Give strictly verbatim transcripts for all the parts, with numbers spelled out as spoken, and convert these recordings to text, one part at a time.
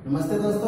नमस्ते दोस्तों।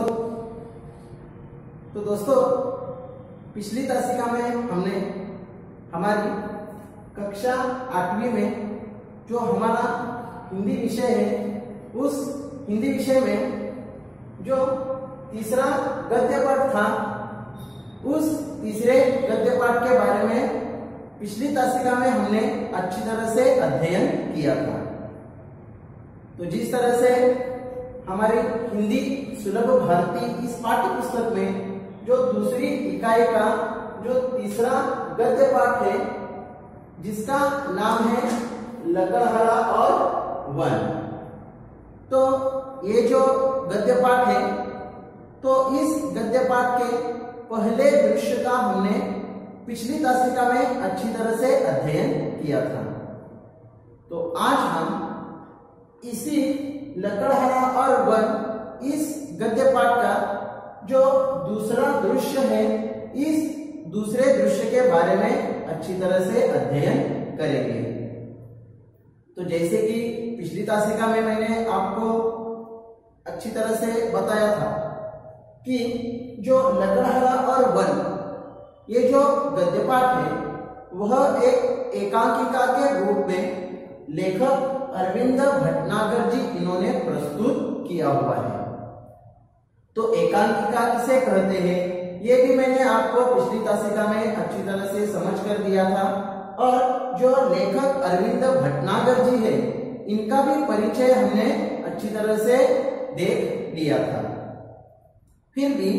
तो दोस्तों, पिछली तासिका में हमने हमारी कक्षा आठवीं में जो हमारा हिंदी विषय है, उस हिंदी विषय में जो तीसरा गद्य पाठ था, उस तीसरे गद्य पाठ के बारे में पिछली तासिका में हमने अच्छी तरह से अध्ययन किया था। तो जिस तरह से हमारी हिंदी सुलभ भारती इस पाठ्य पुस्तक में जो दूसरी इकाई का जो तीसरा गद्य पाठ है, जिसका नाम है लकड़हारा और वन, तो ये जो गद्य पाठ है, तो इस गद्य पाठ के पहले दृश्य का हमने पिछली तासिका में अच्छी तरह से अध्ययन किया था। तो आज हम इसी लकड़हारा और वन इस गद्य पाठ का जो दूसरा दृश्य है, इस दूसरे दृश्य के बारे में अच्छी तरह से अध्ययन करेंगे। तो जैसे कि पिछली तासिका में मैंने आपको अच्छी तरह से बताया था कि जो लकड़हारा और वन ये जो गद्य पाठ है, वह एक एकांकिका के रूप में लेखक अरविंद भटनागर जी इन्होंने प्रस्तुत किया हुआ है। तो एकांकिका किसे कहते हैं, ये भी मैंने आपको पिछली तासिका में अच्छी तरह से समझ कर दिया था। और जो लेखक अरविंद भटनागर जी है, इनका भी परिचय हमने अच्छी तरह से देख लिया था। फिर भी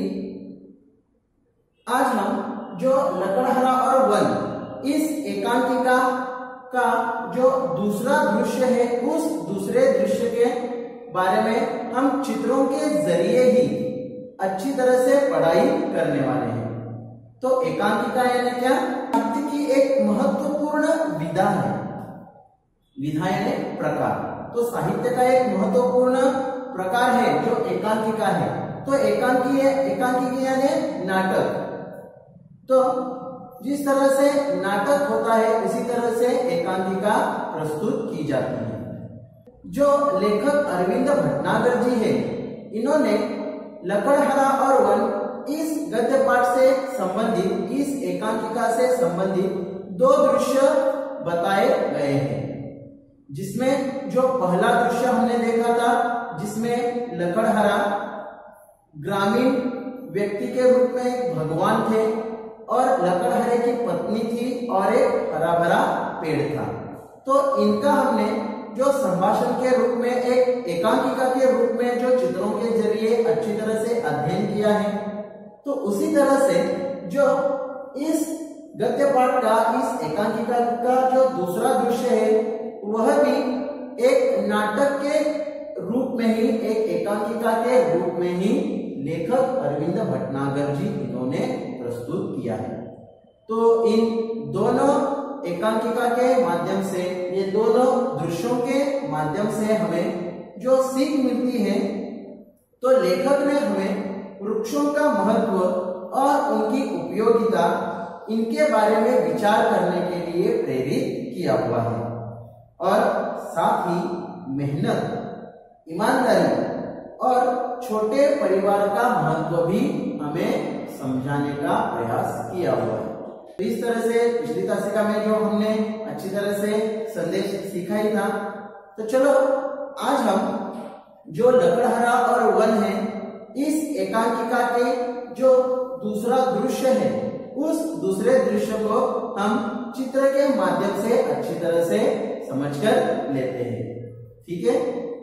आज हम जो लकड़हारा और वन इस एकांकिका का जो दूसरा दृश्य है, उस दूसरे दृश्य के बारे में हम चित्रों के जरिए ही अच्छी तरह से पढ़ाई करने वाले हैं। तो एकांकिका यानी क्या? साहित्य की एक महत्वपूर्ण विधा है। विधा यानी प्रकार। तो साहित्य का एक महत्वपूर्ण प्रकार है जो एकांकिका है। तो एकांकी एकांकिका यानी नाटक। तो जिस तरह से नाटक होता है, उसी तरह से एकांकिका प्रस्तुत की जाती है। जो लेखक अरविंद भटनागर जी है, इन्होंने लकड़हारा और वन इस गद्य पाठ से संबंधित, इस एकांकिका से संबंधित दो दृश्य बताए गए हैं। जिसमें जो पहला दृश्य हमने देखा था, जिसमें लकड़हारा ग्रामीण व्यक्ति के रूप में भगवान थे और लकड़हारे की पत्नी थी और एक हरा भरा पेड़ था। तो इनका हमने जो संभाषण के रूप में, एक एकांकिका के रूप में जो चित्रों के जरिए अच्छी तरह से अध्ययन किया है, तो उसी तरह से जो इस गद्य पाठ का, इस एकांकिका का जो दूसरा दृश्य है, वह भी एक नाटक के रूप में ही, एक एकांकिका के रूप में ही लेखक अरविंद भटनागर जी इन्होंने प्रस्तुत किया है। तो इन दोनों एकांकिका के माध्यम से, ये दोनों दृश्यों के माध्यम से हमें जो सीख मिलती है, तो लेखक ने हमें वृक्षों का महत्व और उनकी उपयोगिता, इनके बारे में विचार करने के लिए प्रेरित किया हुआ है। और साथ ही मेहनत, ईमानदारी और छोटे परिवार का महत्व भी हमें समझाने का प्रयास किया हुआ है। तो इस तरह से पिछली तासिका में जो हमने अच्छी तरह से संदेश सीखा ही था। तो चलो आज हम जो लकड़हारा और वन है, इस एकांकिका के जो दूसरा दृश्य है, उस दूसरे दृश्य को हम चित्र के माध्यम से अच्छी तरह से समझकर लेते हैं। ठीक है।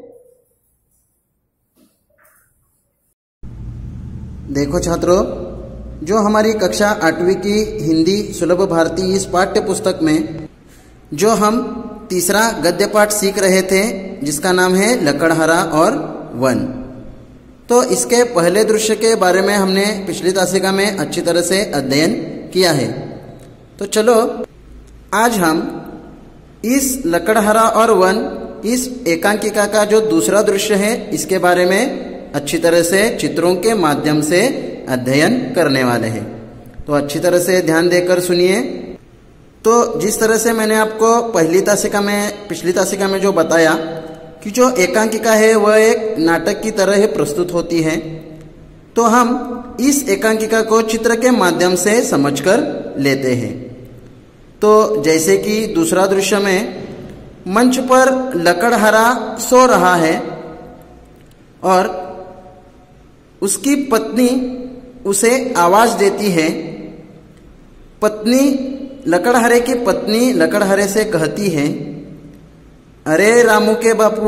देखो छात्रों, जो हमारी कक्षा आठवीं की हिंदी सुलभ भारती इस पाठ्य पुस्तक में जो हम तीसरा गद्य पाठ सीख रहे थे, जिसका नाम है लकड़हारा और वन, तो इसके पहले दृश्य के बारे में हमने पिछली तासिका में अच्छी तरह से अध्ययन किया है। तो चलो आज हम इस लकड़हारा और वन, इस एकांकिका का जो दूसरा दृश्य है, इसके बारे में अच्छी तरह से चित्रों के माध्यम से अध्ययन करने वाले हैं। तो अच्छी तरह से ध्यान देकर सुनिए। तो जिस तरह से मैंने आपको पहली तासिका में, पिछली तासिका में जो बताया कि जो एकांकिका है वह एक नाटक की तरह ही प्रस्तुत होती है, तो हम इस एकांकिका को चित्र के माध्यम से समझकर लेते हैं। तो जैसे कि दूसरा दृश्य में मंच पर लकड़हारा सो रहा है और उसकी पत्नी उसे आवाज देती है। पत्नी लकड़हारे की पत्नी लकड़हारे से कहती है, अरे रामू के बापू,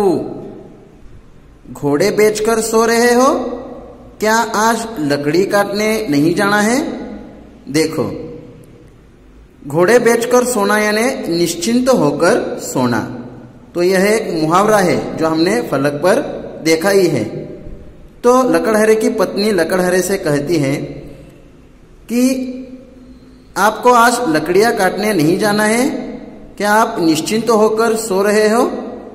घोड़े बेचकर सो रहे हो क्या? आज लकड़ी काटने नहीं जाना है? देखो, घोड़े बेचकर सोना यानी निश्चिंत होकर सोना। तो यह एक मुहावरा है जो हमने फलक पर देखा ही है। तो लकड़हारे की पत्नी लकड़हारे से कहती है कि आपको आज लकड़ियां काटने नहीं जाना है क्या? आप निश्चिंत होकर सो रहे हो?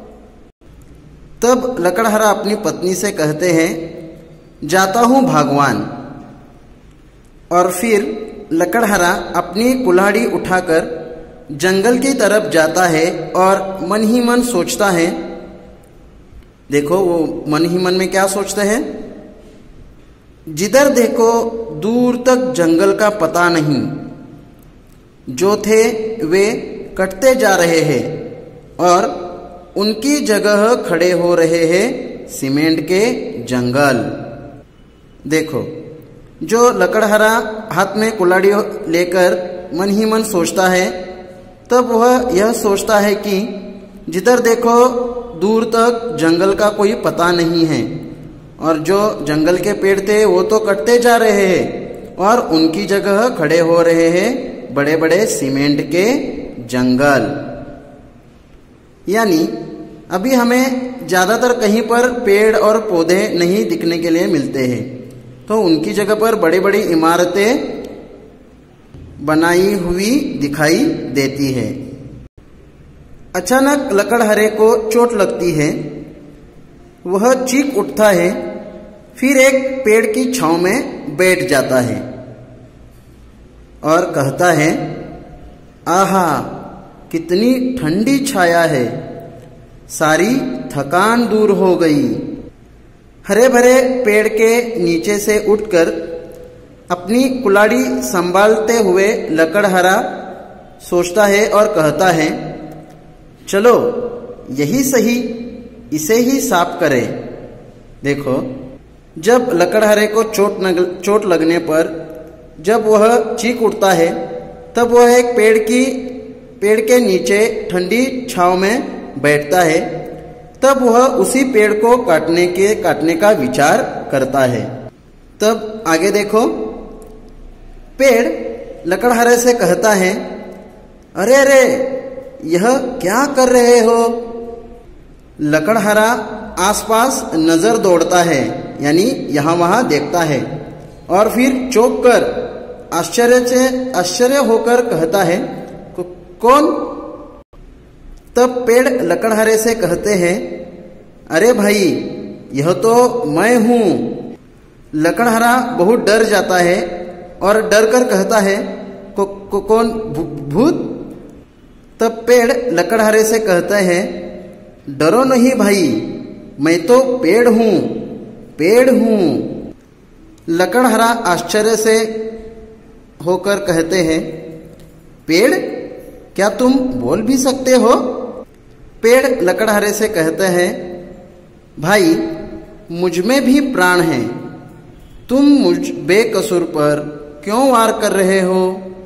तब लकड़हारा अपनी पत्नी से कहते हैं, जाता हूं भगवान। और फिर लकड़हारा अपनी कुल्हाड़ी उठाकर जंगल की तरफ जाता है और मन ही मन सोचता है। देखो, वो मन ही मन में क्या सोचते हैं? जिधर देखो दूर तक जंगल का पता नहीं, जो थे वे कटते जा रहे हैं और उनकी जगह खड़े हो रहे हैं सीमेंट के जंगल। देखो, जो लकड़हारा हाथ में कुल्हाड़ी लेकर मन ही मन सोचता है, तब वह यह सोचता है कि जिधर देखो दूर तक जंगल का कोई पता नहीं है और जो जंगल के पेड़ थे वो तो कटते जा रहे हैं और उनकी जगह खड़े हो रहे हैं बड़े बड़े सीमेंट के जंगल। यानी अभी हमें ज्यादातर कहीं पर पेड़ और पौधे नहीं दिखने के लिए मिलते हैं, तो उनकी जगह पर बड़ी बड़ी इमारतें बनाई हुई दिखाई देती है। अचानक लकड़हारे को चोट लगती है, वह चीख उठता है, फिर एक पेड़ की छांव में बैठ जाता है और कहता है, आहा, कितनी ठंडी छाया है, सारी थकान दूर हो गई। हरे भरे पेड़ के नीचे से उठकर अपनी कुल्हाड़ी संभालते हुए लकड़हारा सोचता है और कहता है, चलो यही सही, इसे ही साफ करें। देखो, जब लकड़हारे को चोट चोट लगने पर जब वह चीख उठता है, तब वह एक पेड़ की पेड़ के नीचे ठंडी छांव में बैठता है। तब वह उसी पेड़ को काटने के काटने का विचार करता है। तब आगे देखो, पेड़ लकड़हारे से कहता है, अरे अरे, यह क्या कर रहे हो? लकड़हारा आसपास नजर दौड़ता है, यानी यहां वहां देखता है और फिर चौंक कर आश्चर्य से आश्चर्य होकर कहता है, कौन? तब पेड़ लकड़हारे से कहते हैं, अरे भाई, यह तो मैं हूं। लकड़हारा बहुत डर जाता है और डर कर कहता है, को, को, कौन? भूत? तब पेड़ लकड़हारे से कहता है, डरो नहीं भाई, मैं तो पेड़ हूं, पेड़ हूं। लकड़हारा आश्चर्य से होकर कहते हैं, पेड़, क्या तुम बोल भी सकते हो? पेड़ लकड़हारे से कहते हैं, भाई, मुझ में भी प्राण है, तुम मुझ बेकसूर पर क्यों वार कर रहे हो?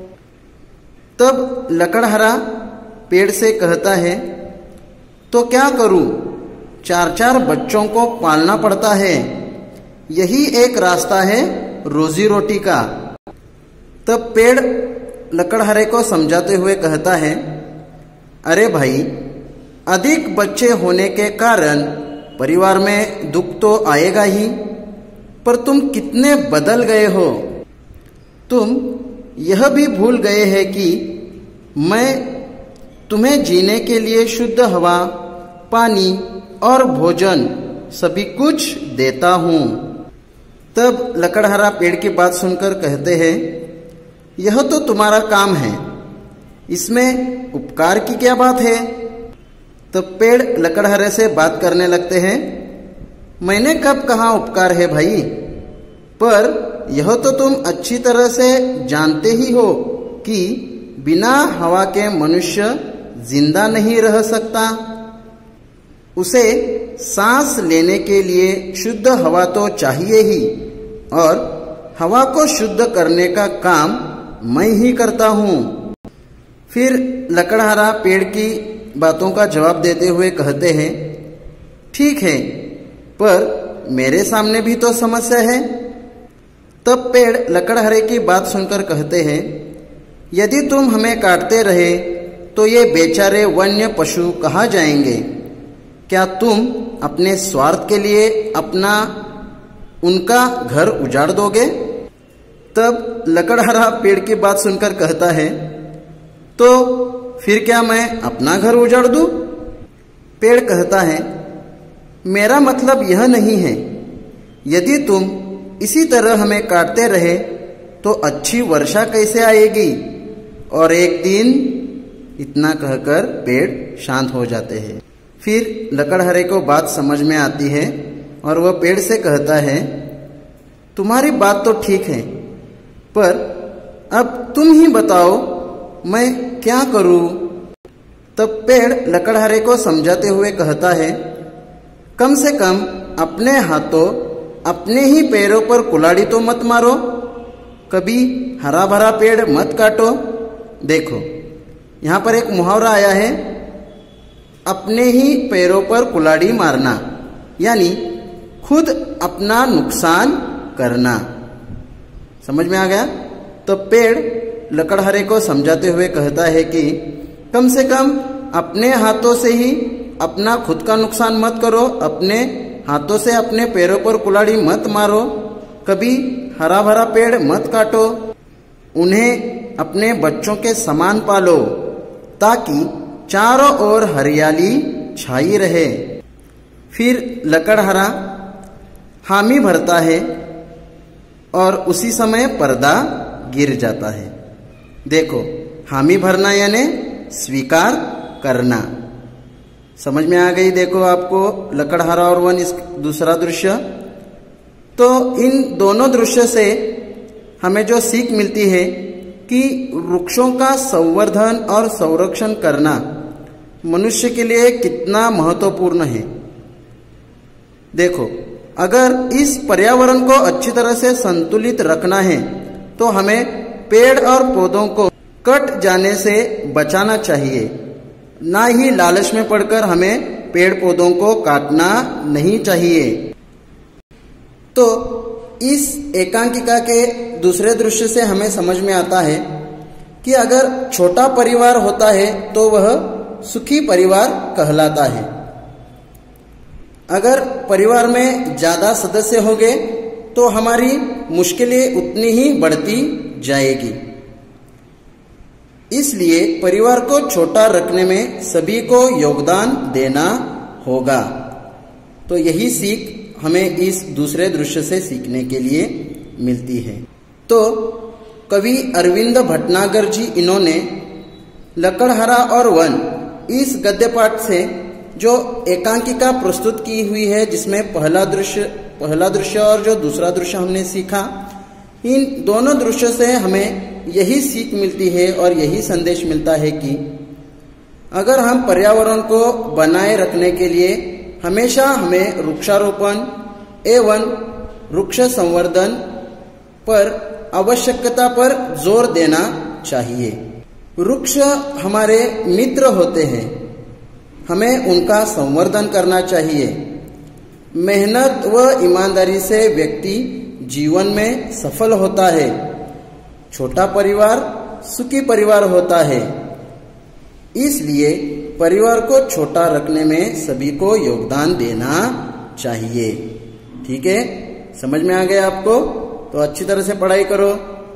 तब लकड़हारा पेड़ से कहता है, तो क्या करूं, चार चार बच्चों को पालना पड़ता है, यही एक रास्ता है रोजी रोटी का। तब पेड़ लकड़हारे को समझाते हुए कहता है, अरे भाई, अधिक बच्चे होने के कारण परिवार में दुख तो आएगा ही, पर तुम कितने बदल गए हो। तुम यह भी भूल गए हैं कि मैं तुम्हें जीने के लिए शुद्ध हवा, पानी और भोजन सभी कुछ देता हूं। तब लकड़हारा पेड़ की बात सुनकर कहते हैं, यह तो तुम्हारा काम है, इसमें उपकार की क्या बात है? तो पेड़ लकड़हरे से बात करने लगते हैं, मैंने कब कहा उपकार है भाई, पर यह तो तुम अच्छी तरह से जानते ही हो कि बिना हवा के मनुष्य जिंदा नहीं रह सकता। उसे सांस लेने के लिए शुद्ध हवा तो चाहिए ही, और हवा को शुद्ध करने का काम मैं ही करता हूँ। फिर लकड़हारा पेड़ की बातों का जवाब देते हुए कहते हैं, ठीक है, पर मेरे सामने भी तो समस्या है। तब पेड़ लकड़हारे की बात सुनकर कहते हैं, यदि तुम हमें काटते रहे तो ये बेचारे वन्य पशु कहाँ जाएंगे? क्या तुम अपने स्वार्थ के लिए अपना उनका घर उजाड़ दोगे? तब लकड़हारा पेड़ की बात सुनकर कहता है, तो फिर क्या मैं अपना घर उजाड़ दूं? पेड़ कहता है, मेरा मतलब यह नहीं है। यदि तुम इसी तरह हमें काटते रहे तो अच्छी वर्षा कैसे आएगी? और एक दिन इतना कहकर पेड़ शांत हो जाते हैं। फिर लकड़हारे को बात समझ में आती है और वह पेड़ से कहता है, तुम्हारी बात तो ठीक है, पर अब तुम ही बताओ मैं क्या करूं? तब पेड़ लकड़हारे को समझाते हुए कहता है, कम से कम अपने हाथों अपने ही पैरों पर कुल्हाड़ी तो मत मारो, कभी हरा भरा पेड़ मत काटो। देखो यहाँ पर एक मुहावरा आया है, अपने ही पैरों पर कुल्हाड़ी मारना, यानी खुद अपना नुकसान करना। समझ में आ गया? तो पेड़ लकड़हारे को समझाते हुए कहता है कि कम से कम अपने हाथों से ही अपना खुद का नुकसान मत करो, अपने हाथों से अपने पैरों पर कुल्हाड़ी मत मारो, कभी हरा भरा पेड़ मत काटो, उन्हें अपने बच्चों के समान पालो ताकि चारों ओर हरियाली छाई रहे। फिर लकड़हारा हामी भरता है और उसी समय पर्दा गिर जाता है। देखो, हामी भरना यानी स्वीकार करना। समझ में आ गई? देखो आपको लकड़हारा और वन, इस दूसरा दृश्य। तो इन दोनों दृश्य से हमें जो सीख मिलती है कि वृक्षों का संवर्धन और संरक्षण करना मनुष्य के लिए कितना महत्वपूर्ण है। देखो, अगर इस पर्यावरण को अच्छी तरह से संतुलित रखना है तो हमें पेड़ और पौधों को कट जाने से बचाना चाहिए, ना ही लालच में पड़कर हमें पेड़ पौधों को काटना नहीं चाहिए। तो इस एकांकिका के दूसरे दृश्य से हमें समझ में आता है कि अगर छोटा परिवार होता है तो वह सुखी परिवार कहलाता है। अगर परिवार में ज्यादा सदस्य होंगे तो हमारी मुश्किलें उतनी ही बढ़ती जाएगी। इसलिए परिवार को छोटा रखने में सभी को योगदान देना होगा। तो यही सीख हमें इस दूसरे दृश्य से सीखने के लिए मिलती है। तो कवि अरविंद भटनागर जी, इन्होंने लकड़हारा और वन इस गद्य पाठ से जो एकांकिका प्रस्तुत की हुई है, जिसमें पहला दृश्य पहला दृश्य और जो दूसरा दृश्य हमने सीखा, इन दोनों दृश्यों से हमें यही सीख मिलती है और यही संदेश मिलता है कि अगर हम पर्यावरण को बनाए रखने के लिए हमेशा हमें वृक्षारोपण एवं वृक्ष संवर्धन पर आवश्यकता पर जोर देना चाहिए। वृक्ष हमारे मित्र होते हैं, हमें उनका संवर्धन करना चाहिए। मेहनत व ईमानदारी से व्यक्ति जीवन में सफल होता है। छोटा परिवार सुखी परिवार होता है। इसलिए परिवार को छोटा रखने में सभी को योगदान देना चाहिए। ठीक है, समझ में आ गया आपको? तो अच्छी तरह से पढ़ाई करो।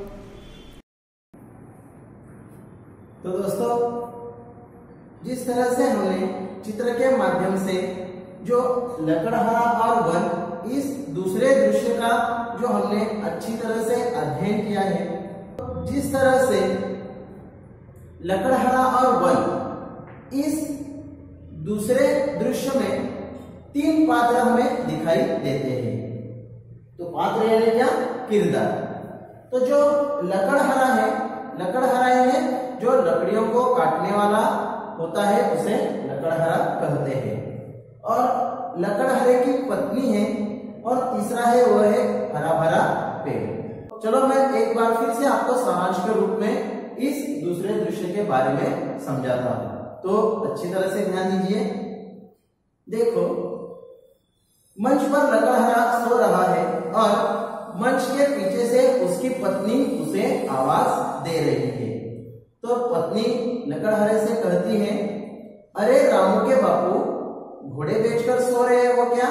तो दोस्तों, जिस तरह से हमने चित्र के माध्यम से जो लकड़हारा और वन इस दूसरे दृश्य का जो हमने अच्छी तरह से अध्ययन किया है, जिस तरह से लकड़हारा और वन इस दूसरे दृश्य में तीन पात्र हमें दिखाई देते हैं। तो पात्र यानी क्या? किरदार। तो जो लकड़हारा है, लकड़हारा है जो लकड़ियों को काटने वाला होता है, उसे लकड़हारा कहते हैं। और लकड़हारे की पत्नी है, और तीसरा है वह है हरा भरा पेड़। चलो मैं एक बार फिर से आपको सारांश के रूप में इस दूसरे दृश्य के बारे में समझाता हूं, तो अच्छी तरह से ध्यान दीजिए। देखो, मंच पर लकड़हारा सो रहा है और मंच के पीछे से उसकी पत्नी उसे आवाज दे रही है। तो पत्नी लकड़हारे से कहती है, अरे रामू के बापू, घोड़े बेचकर सो रहे हैं वो क्या?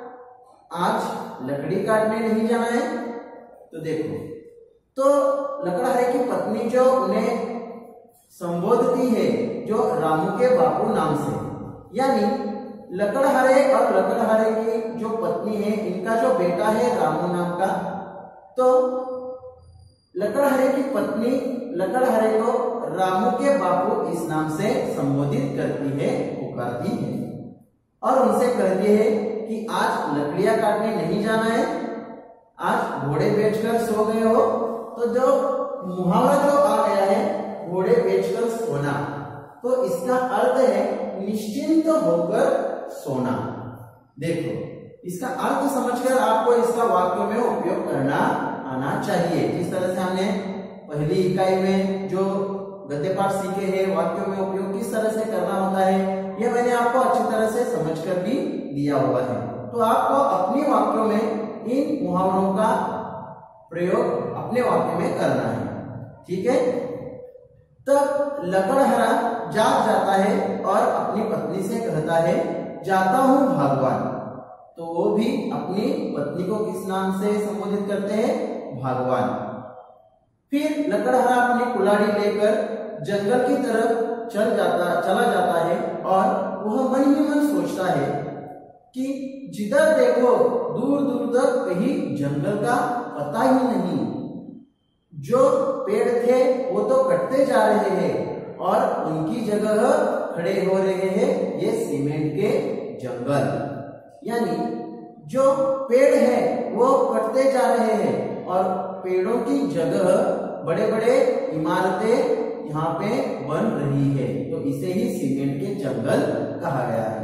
आज लकड़ी काटने नहीं जाना है? तो देखो, तो लकड़हारे की पत्नी जो उन्हें संबोधती है जो रामू के बापू नाम से, यानी लकड़हारे और लकड़हारे की जो पत्नी है, इनका जो बेटा है रामू नाम का, तो लकड़हारे की पत्नी लकड़हारे को रामू के बापू इस नाम से संबोधित करती है, पुकारती है, और उनसे कहती है कि आज लकड़ियां काटने नहीं जाना है, आज घोड़े बेचकर सो गए हो। तो जो मुहावरा जो आ गया है घोड़े बेचकर सोना, तो इसका अर्थ है निश्चिंत होकर सोना। देखो, इसका अर्थ समझकर आपको इसका वाक्य में उपयोग करना आना चाहिए। जिस तरह से हमने पहली इकाई में जो गद्य पाठ सीखे हैं, वाक्यों में उपयोग किस तरह से करना होता है, यह मैंने आपको अच्छी तरह से समझकर भी दिया हुआ है। तो आपको अपने वाक्यों में इन मुहावरों का प्रयोग अपने वाक्य में करना है, ठीक है। तब लकड़हारा जाग जाता है और अपनी पत्नी से कहता है, जाता हूं भगवान। तो वो भी अपनी पत्नी को किस नाम से संबोधित करते हैं? भगवान। फिर लकड़हारा अपनी कुल्हाड़ी लेकर जंगल की तरफ चल जाता चला जाता है और वह मन ही मन सोचता है कि जिधर देखो दूर दूर तक कहीं जंगल का पता ही नहीं। जो पेड़ थे वो तो कटते जा रहे हैं और उनकी जगह खड़े हो रहे हैं ये सीमेंट के जंगल। यानी जो पेड़ है वो कटते जा रहे हैं और पेड़ों की जगह बड़े बड़े इमारतें यहाँ पे बन रही है, तो इसे ही सीमेंट के जंगल कहा गया है।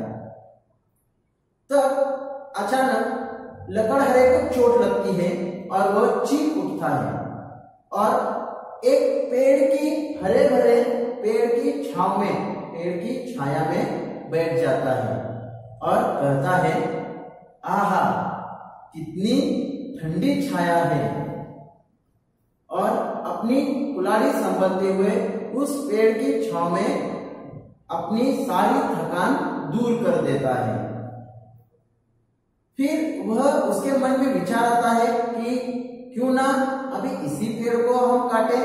तब अचानक लकड़हारे को चोट लगती है और वह चीख उठता है और एक पेड़ की हरे भरे पेड़ की छांव में, पेड़ की छाया में बैठ जाता है और कहता है, आहा कितनी ठंडी छाया है, और अपनी कुल्हाड़ी संभालते हुए उस पेड़ की छांव में अपनी सारी थकान दूर कर देता है। फिर वह उसके मन में विचार आता है कि क्यों ना अभी इसी पेड़ को हम काटे।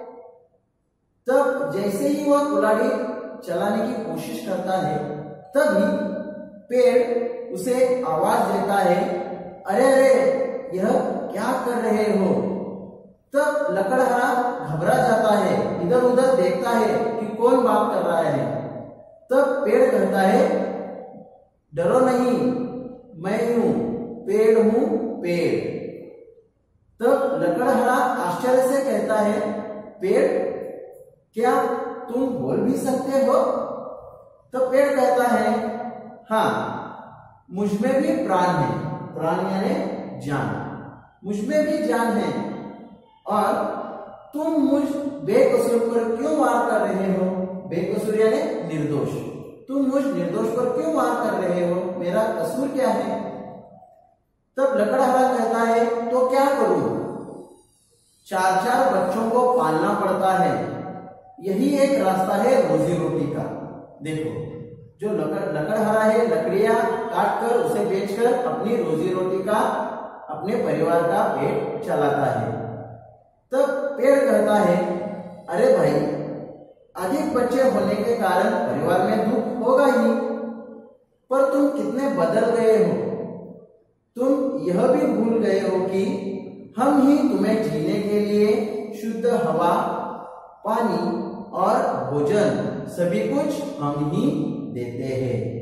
तब जैसे ही वह कुल्हाड़ी चलाने की कोशिश करता है, तभी पेड़ उसे आवाज देता है, अरे अरे यह क्या कर रहे हो। तब लकड़हारा घबरा जाता है, इधर उधर देखता है कि कौन बात कर रहा है। तब पेड़ कहता है, डरो नहीं, मैं हूं, पेड़ हूं, पेड़। तब लकड़हारा आश्चर्य से कहता है, पेड़ क्या तुम बोल भी सकते हो? तो पेड़ कहता है, हाँ मुझमें भी प्राण है, प्राण यानी जान, मुझमें भी जान है, और तुम मुझ बेकसूर पर क्यों वार कर रहे हो? बेकसूर यानी निर्दोष। तुम मुझ निर्दोष पर क्यों वार कर रहे हो? मेरा कसूर क्या है? तब लकड़हारा कहता है, तो क्या करूं? चार चार बच्चों को पालना पड़ता है, यही एक रास्ता है रोजी रोटी का। देखो, जो लकड़ लकड़हारा है लकड़ियां काट कर उसे बेचकर अपनी रोजी रोटी का, अपने परिवार का पेट चलाता है। तब पेड़ कहता है, अरे भाई अधिक बच्चे होने के कारण परिवार में दुख होगा ही, पर तुम कितने बदल गए हो। तुम यह भी भूल गए हो कि हम ही तुम्हें जीने के लिए शुद्ध हवा, पानी और भोजन सभी कुछ हम ही देते हैं।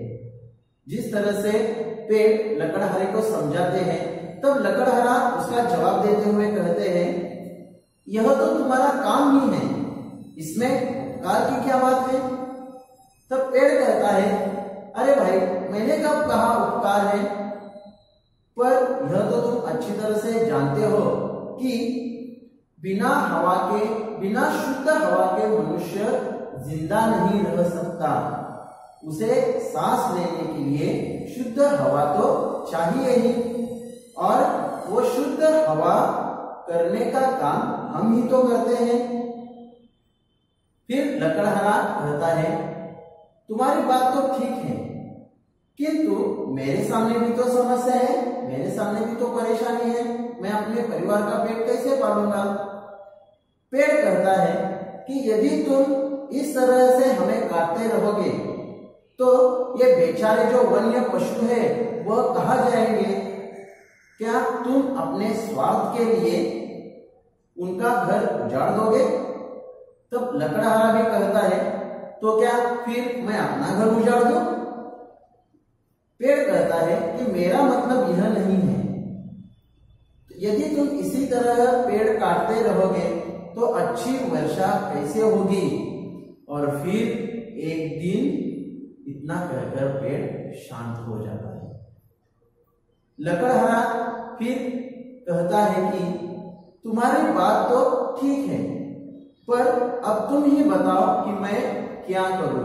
जिस तरह से पेड़ लकड़हारे को समझाते हैं, तब लकड़हारा उसका जवाब देते हुए कहते हैं, यह तो तुम्हारा काम ही है, इसमें उपकार की क्या बात है। तब पेड़ कहता है, अरे भाई मैंने कब कहा उपकार है, पर यह तो तुम अच्छी तरह से जानते हो कि बिना हवा के, बिना शुद्ध हवा के मनुष्य जिंदा नहीं रह सकता। उसे सांस लेने के लिए शुद्ध हवा तो चाहिए ही, और वो शुद्ध हवा करने का काम हम ही तो करते हैं। फिर लकड़हारा कहता है, तुम्हारी बात तो ठीक है, किंतु मेरे सामने भी तो समस्या है, मेरे सामने भी तो परेशानी है, मैं अपने परिवार का पेट कैसे पालूंगा। पेड़ कहता है कि यदि तुम इस तरह से हमें काटते रहोगे तो ये बेचारे जो वन्य पशु है वह कहाँ जाएंगे। क्या तुम अपने स्वार्थ के लिए उनका घर उजाड़ दोगे। तब लकड़हारा भी कहता है, तो क्या फिर मैं अपना घर उजाड़ दूं। पेड़ कहता है कि मेरा मतलब यह नहीं है, यदि तुम इसी तरह पेड़ काटते रहोगे तो अच्छी वर्षा कैसे होगी। और फिर एक दिन इतना कहकर पेड़ शांत हो जाता है। लकड़हारा फिर कहता है कि तुम्हारी बात तो ठीक है, पर अब तुम ही बताओ कि मैं क्या करूं।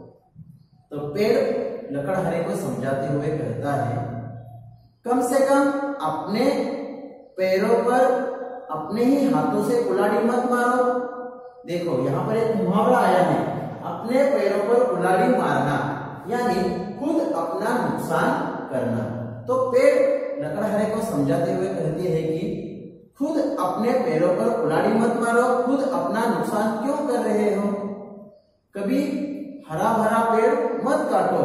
तो पेड़ लकड़हारे को समझाते हुए कहता है, कम से कम अपने पैरों पर अपने ही हाथों से कुल्हाड़ी मत मारो। देखो यहाँ पर एक मुहावरा आया है, अपने पैरों पर कुल्हाड़ी मारना, यानी खुद अपना नुकसान करना। तो पेड़ लकड़हारे को समझाते हुए कहती है कि खुद अपने पैरों पर कुल्हाड़ी मत मारो, खुद अपना नुकसान क्यों कर रहे हो। कभी हरा भरा पेड़ मत काटो,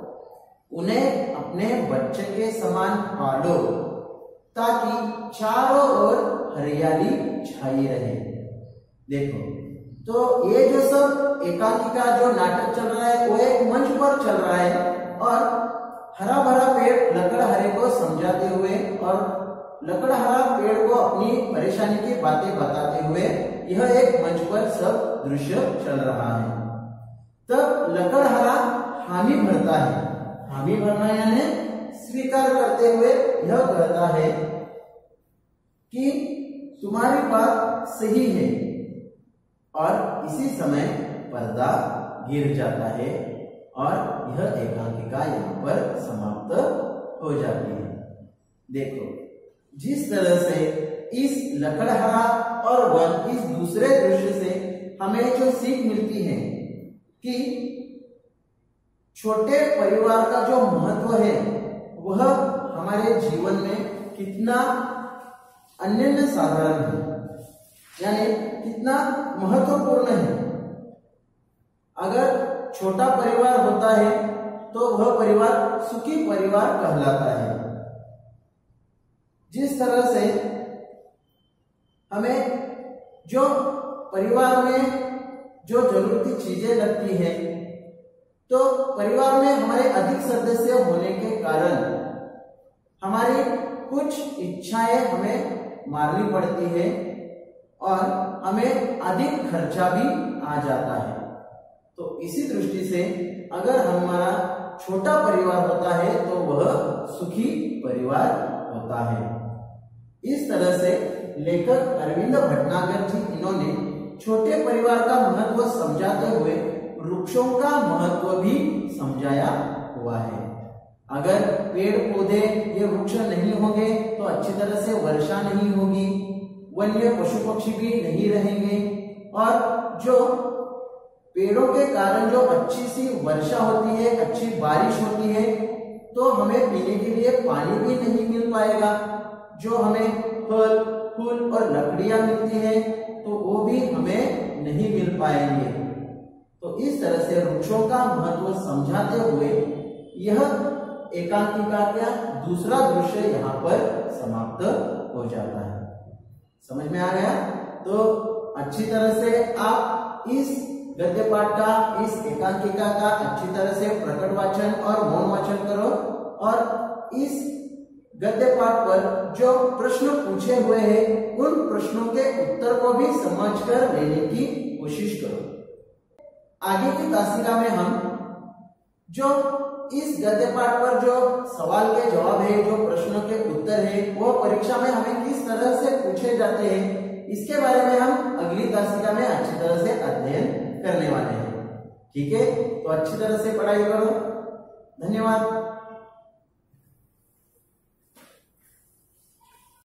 उन्हें अपने बच्चे के समान पालो ताकि चारों ओर हरियाली छाई रहे। देखो तो ये जो सब एकांकिका जो नाटक चल रहा है वो एक मंच पर चल रहा है, और हरा भरा पेड़ लकड़हारे को समझाते हुए और लकड़हारा पेड़ को अपनी परेशानी की बातें बताते हुए यह एक मंच पर सब दृश्य चल रहा है। तब लकड़हारा हामी भरता है, हामी भरना यानी स्वीकार करते हुए यह कहता है कि तुम्हारी बात सही है। और इसी समय पर्दा गिर जाता है और यह एकांकिका यहाँ पर समाप्त हो जाती है। देखो जिस तरह से इस लकड़हारा और वन इस दूसरे दृश्य से हमें जो सीख मिलती है कि छोटे परिवार का जो महत्व है वह हमारे जीवन में कितना अनन्य साधारण है, यानी कितना महत्वपूर्ण है। अगर छोटा परिवार होता है तो वह परिवार सुखी परिवार कहलाता है। जिस तरह से हमें जो परिवार में जो जरूरती चीजें लगती है, तो परिवार में हमारे अधिक सदस्य होने के कारण हमारी कुछ इच्छाएं हमें मारनी पड़ती है और हमें अधिक खर्चा भी आ जाता है। तो इसी दृष्टि से अगर हमारा छोटा परिवार होता है तो वह सुखी परिवार होता है। इस तरह से लेखक अरविंद भटनागर जी इन्होंने छोटे परिवार का महत्व समझाते हुए वृक्षों का महत्व भी समझाया हुआ है। अगर पेड़ पौधे ये वृक्ष नहीं होंगे तो अच्छी तरह से वर्षा नहीं होगी, वन्य पशु पक्षी भी नहीं रहेंगे, और जो पेड़ों के कारण जो अच्छी सी वर्षा होती है, अच्छी बारिश होती है, तो हमें पीने के लिए पानी भी नहीं मिल पाएगा। जो हमें फल फूल और लकड़ियां मिलती है तो वो भी हमें नहीं मिल पाएंगे। तो इस तरह से वृक्षों का महत्व समझाते हुए यह एकांकिका का दूसरा दृश्य यहाँ पर समाप्त हो जाता है। समझ में आ गया? तो अच्छी तरह से आप इस गद्य पाठ का, इस एकांकिका का अच्छी तरह से प्रकट वाचन और मौन वाचन करो और इस गद्य पाठ पर जो प्रश्न पूछे हुए हैं उन प्रश्नों के उत्तर को भी समझकर लेने की कोशिश करो। आगे की तासिका में हम जो इस गद्य पाठ पर जो सवाल के जवाब है, जो प्रश्नों के उत्तर है, वो परीक्षा में हमें किस तरह से पूछे जाते हैं, इसके बारे में हम अगली तासिका में अच्छी तरह से अध्ययन करने वाले हैं। ठीक है, तो अच्छी तरह से पढ़ाई करो। धन्यवाद।